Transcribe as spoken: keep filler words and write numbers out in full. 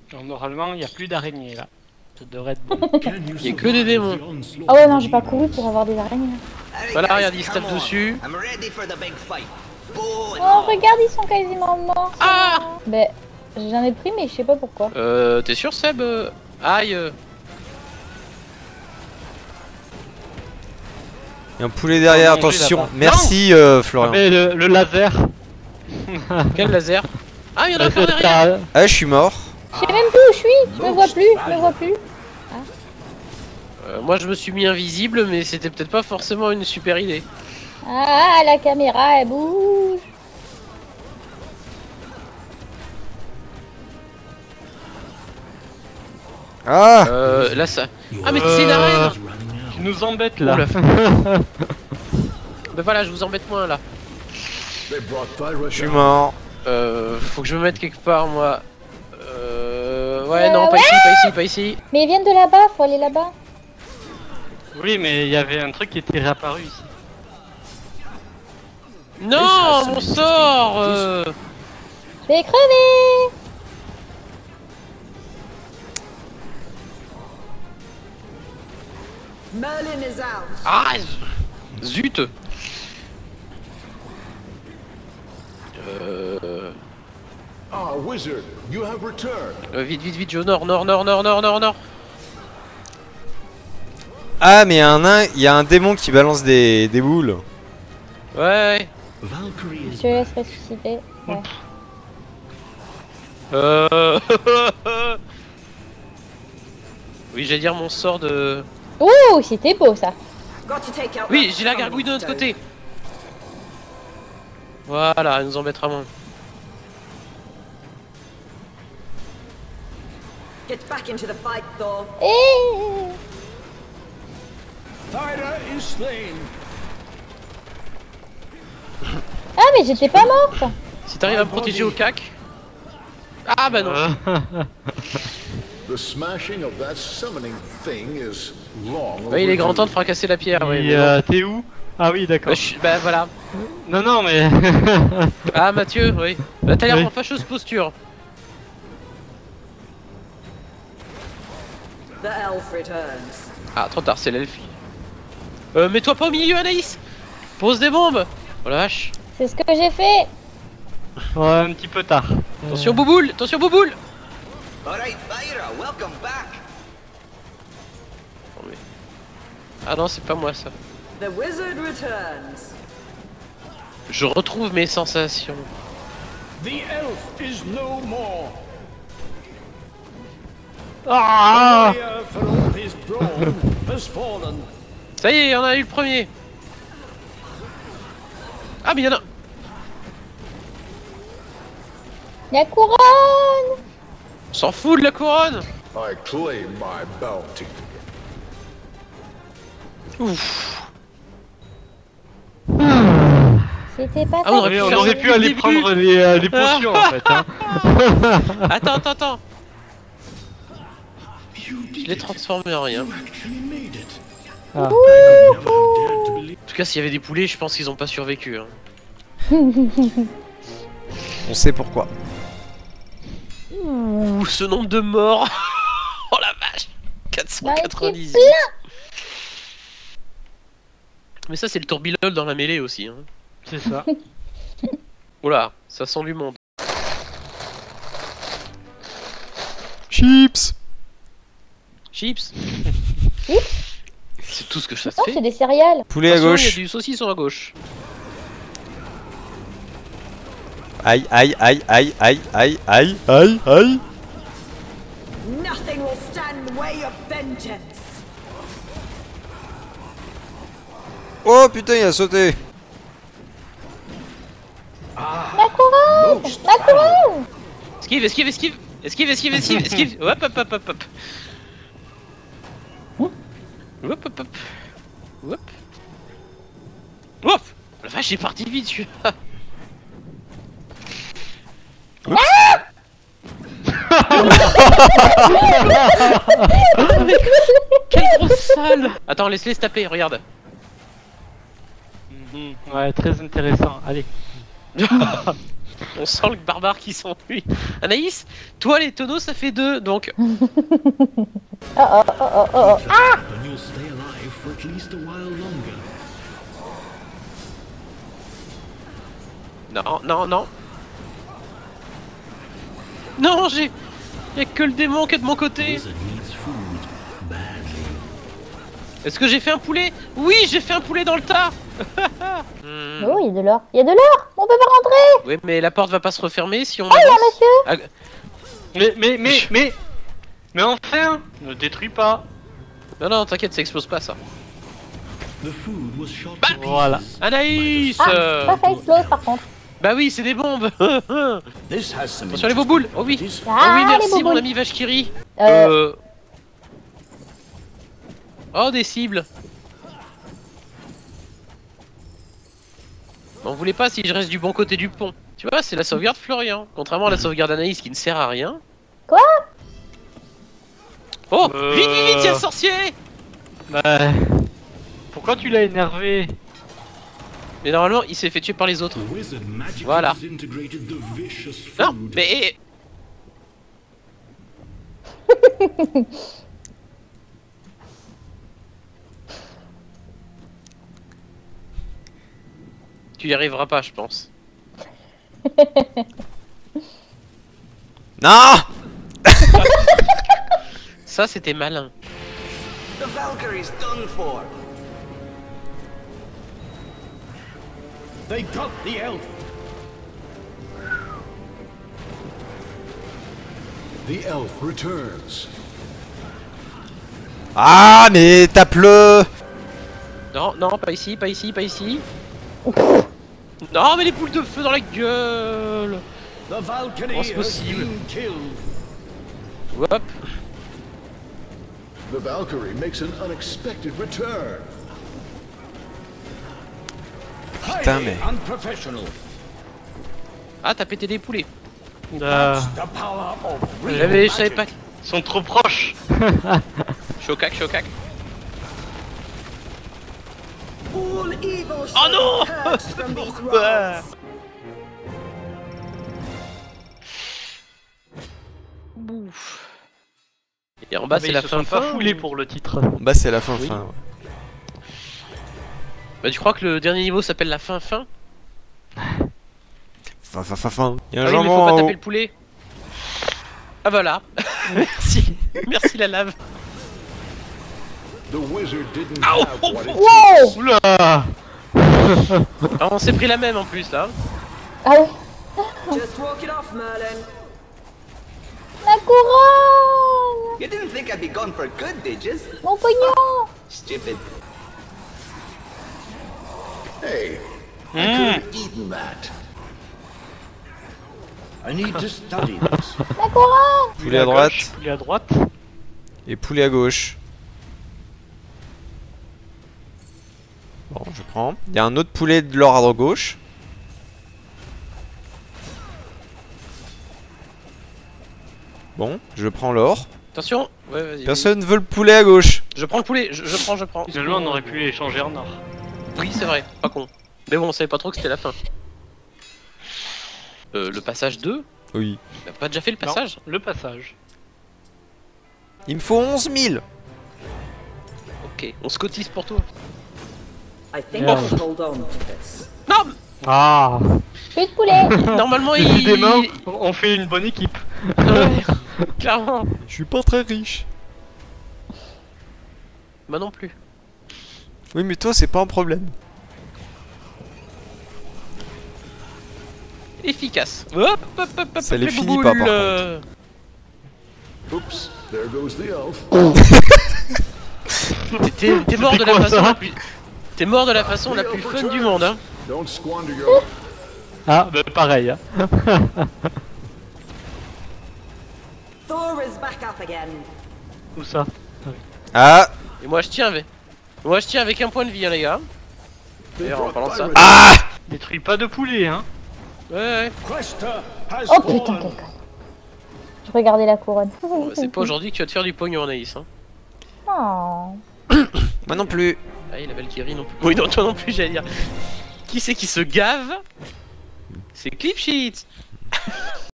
Donc, normalement, il n'y a plus d'araignées là. Ça devrait être bon. Il y a que des démons. Ah ouais, non, j'ai pas couru pour avoir des araignées. Voilà, regarde, ils se tapent dessus. Oh, regarde, ils sont quasiment morts. Ah Ben, j'en ai pris, mais je sais pas pourquoi. Euh, t'es sûr, Seb? Aïe. Il y a un poulet derrière, Non, attention. là-bas. Merci euh, Florian. Mais le, le laser. Quel laser? Ah, il y en a Euh, encore derrière. Ah, je suis mort. Je sais même plus où je suis. Je me vois plus. Je me vois plus. Euh, moi, je me suis mis invisible, mais c'était peut-être pas forcément une super idée. Ah, la caméra, elle bouge. Ah Euh, là, ça. Ah, mais c'est une arène. Tu nous embêtes là. Bah voilà, je vous embête moins là. Je suis mort. Euh, faut que je me mette quelque part, moi. Euh, ouais, Euh, non, pas ouais. ici, pas ici, pas ici. Mais ils viennent de là-bas, faut aller là-bas. Oui, mais il y avait un truc qui était réapparu ici. Non, mon sort. euh. Je vais crever. Merlin is out. Ah, zut. Euh... Ah, wizard, you have returned. euh, vite, vite, vite, je nord, nord, nord, nord, nord, nord, nord. Ah, mais il y a un nain, il y a un démon qui balance des, des boules. Ouais. Je te laisse ressusciter. Ouais. Euh... oui, j'allais dire mon sort de... Ouh, c'était beau ça. Got to take out Oui, that j'ai la gargouille de notre stone. côté. Voilà, elle nous embêtera moins. Get back into the fight, Thor. Eh. Thyra is slain. Ah, mais j'étais pas morte. Si t'arrives à me protéger au cac... Ah bah non. The smashing of that summoning thing is long Ouais, il est grand overdue. temps de fracasser la pierre, ouais. Et mais bon. euh, t'es où? Ah oui, d'accord. Bah, je- bah voilà. Non, non, mais. Ah Mathieu, oui. Bah t'as l'air Oui. en fâcheuse posture. The elf returns. Ah trop tard, c'est l'elfie. Euh, mets-toi pas au milieu Anaïs. Pose des bombes. Oh la vache. C'est ce que j'ai fait. Ouais, un petit peu tard. Attention Bouboule, attention Bouboule. Alright, Thyra, welcome back. Oh, mais- Ah non, c'est pas moi ça. The wizard returns. Je retrouve mes sensations. The elf is no more. Ah! Warrior from his throne has fallen. Ça y est, on a eu le premier. Ah mais y'en a. La couronne. On s'en fout de la couronne. I claim my bounty. Ouf. C'était pas Ah, on aurait Oui, pu on faire aurait ça pu depuis aller le début. prendre les, euh, les potions en fait. Hein. Attends, attends, attends. Je l'ai transformé en rien. Ah. En tout cas, s'il y avait des poulets, je pense qu'ils ont pas survécu. Hein. On sait pourquoi. Ouh, ce nombre de morts. Oh la vache. quatre cent quatre-vingt-dix. Bah, Mais ça, c'est le tourbillol dans la mêlée aussi. Hein. C'est ça. Oula, ça sent du monde. Chips. Chips. C'est tout ce que ça se Non, fait. c'est des céréales. Poulet à Attention, gauche. il y a du saucisson à gauche. Aïe, aïe, aïe, aïe, aïe, aïe, aïe, aïe, aïe. Nothing will stand in the way of vengeance. Oh putain, il a sauté. La couronne. La couronne. Esquive, esquive, esquive. Esquive, esquive, esquive, esquive. Hop, hop, hop, hop, hop. Hop, hop, hop. Hop. Hop. La vache, j'ai parti vite, celui-là. Quelle grosse salle. Attends, laisse-les se taper, regarde. Mhm. Ouais, très intéressant. Allez. On sent le barbare qui s'enfuit. Anaïs, toi les tonneaux ça fait deux, donc... Oh oh oh oh oh oh. Ah! And you'll stay alive for at least a while longer. Non, non, non. Non, j'ai... Y'a que le démon qui est de mon côté. Wizard needs food badly. Est-ce que j'ai fait un poulet? Oui, j'ai fait un poulet dans le tas. Hmm. Oh, il y a de l'or. Il y a de l'or. On peut pas rentrer. Oui, mais la porte va pas se refermer si on... Oh, il y a un monsieur. Ah, Mais, mais, mais, mais... Mais enfin, ne détruis pas. non, non, t'inquiète, ça explose pas ça. The food was shot Bah, to pieces. voilà. Anaïs Ah, euh, ça, ça explose par contre. Bah oui, c'est des bombes. This has some Attention les boboules. Oh oui. interesting Oh Ah, oui, les merci mon boboules. ami Vachkiri. Euh, Euh... Oh, des cibles. On voulait pas si je reste du bon côté du pont. Tu vois, c'est la sauvegarde Florian. Contrairement à la sauvegarde Anaïs qui ne sert à rien. Quoi? Oh, Euh. vite, vite, vite, y'a le sorcier. Bah... Pourquoi tu l'as énervé? Mais normalement, il s'est fait tuer par les autres. The wizard magically Voilà. disintegrated the vicious Non, food. mais... Tu y arriveras pas, je pense. Non! Ça, c'était malin. The Valkyrie's done for. They got the elf. The elf returns. Ah, mais tape-le! Non, non, pas ici, pas ici, pas ici. Non, mais les boules de feu dans la gueule. The Valkyrie Oh, c'est has possible. been killed. Hop. The Valkyrie makes an unexpected return. Putain, mais... Unprofessional. Ah, t'as pété des poulets. Ah, The power of real J'avais, je savais magic. pas. ils sont trop proches. Chocac, chocac. All evil Oh shall non! be purged from these Bah. realms. Bouf. Et en bas, Mais c'est ils la se fin sont pas fin. foulés pour le titre. Bah, c'est la fin Oui. fin. Ouais. Bah, tu crois que le dernier niveau s'appelle la fin fin? Fin, fin, fin, fin. Y'a un Ah oui, mais jambon faut pas en haut. taper le poulet. Ah voilà. Merci. Merci la lave. The wizard didn't Ow! have what it Wow! Oula. Ah, on s'est pris la même en plus là. Ah ouais. Just walk it off, Merlin. La couronne! You didn't think I'd be gone for good, did you? Mon pognon! Stupid. Hey, I Hmm. could have eaten that. I need to study this. La couronne! Poulet à droite gauche, poulet à droite. et poulet à gauche. Bon, je prends. Il y a un autre poulet de l'or à gauche. Bon, je prends l'or. Attention. Ouais, vas-y. Personne veut le poulet à gauche. Je prends le poulet. Je, je prends, je prends. Finalement, on aurait pu les changer en or. Oui, c'est vrai. Pas con. Mais bon, on savait pas trop que c'était la fin. Euh, le passage deux. Oui. T'as pas déjà fait le passage? Non, le passage. Il me faut onze mille. Ok, on se cotise pour toi. I think Yeah. I'll hold on to this. Non. Ah. Plus de poulet! Normalement, il. Décidément, on fait une bonne équipe. Ouais, clairement. Je suis pas très riche. Moi non plus. Oui, mais toi, c'est pas un problème. Efficace. Hop, hop, hop, hop, Ça hop, les les finit bouboules, pas, par euh. Oops, there goes the elf. T'es- T'es t'es mort de C'était la quoi, façon ça la plus. T'es mort de la façon la plus fun du monde, hein. Don't squander your... Ah, bah pareil. Hein. Thor is back up again. Où ça? Ah. Et moi je tiens avec. Moi je tiens avec un point de vie, hein, les gars. D'ailleurs, en parlant de ça. Ah. Détruis pas de poulet, hein. Ouais, ouais. Cresta has Oh putain, fallen. quel con. Je regardais la couronne. Bon, bah, c'est pas aujourd'hui que tu vas te faire du pognon, Anaïs. Hein. Oh. Moi non plus. Ah, et la Valkyrie non plus. Oui, non, toi non plus, j'allais dire. Qui c'est qui se gave C'est clip sheet.